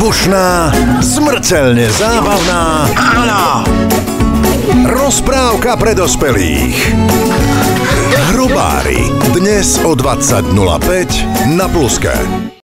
výbušná, smrteľne zábavná. Áno. Rozprávka pre dospelých. Hrobári. Dnes o 20:05 na Pluske.